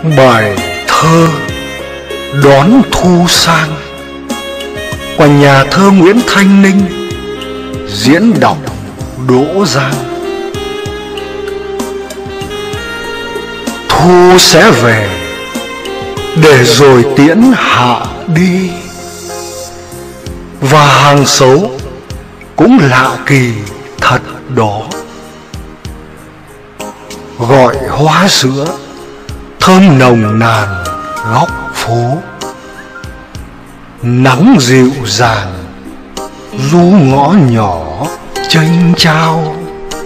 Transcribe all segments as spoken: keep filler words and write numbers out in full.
Bài thơ Đón thu sang qua nhà thơ Nguyễn Thanh Ninh, diễn đọc Đỗ Giang. Thu sẽ về để rồi tiễn hạ đi, và hàng xấu cũng lạ kỳ thật đó. Gọi hoa sữa thơm nồng nàn góc phố, nắng dịu dàng du ngõ nhỏ chênh chao.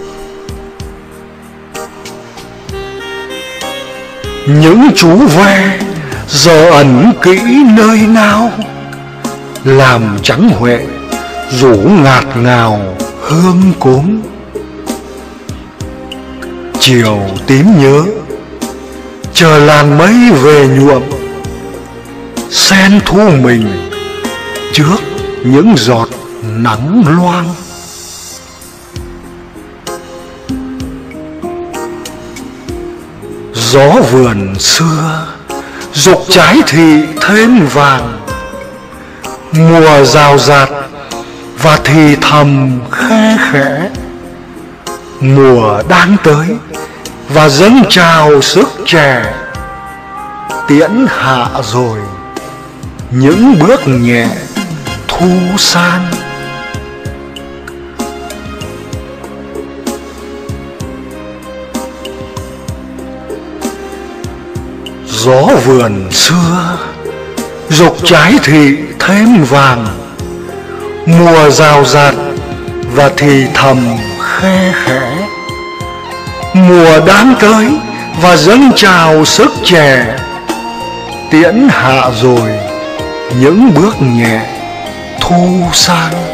Những chú ve giờ ẩn kỹ nơi nào, làm trắng huệ rủ ngạt ngào hương cốm. Chiều tím nhớ chờ làn mây về nhuộm, sen thu mình trước những giọt nắng loang. Gió vườn xưa rục trái thì thêm vàng, mùa rào rạt và thì thầm khe khẽ. Mùa đang tới và dâng trào sức trẻ, tiễn hạ rồi những bước nhẹ thu sang. Gió vườn xưa rục trái thì thêm vàng, mùa rào rạt và thì thầm khe khẽ. Mùa đang tới và dâng trào sức trẻ, tiễn hạ rồi những bước nhẹ thu sang.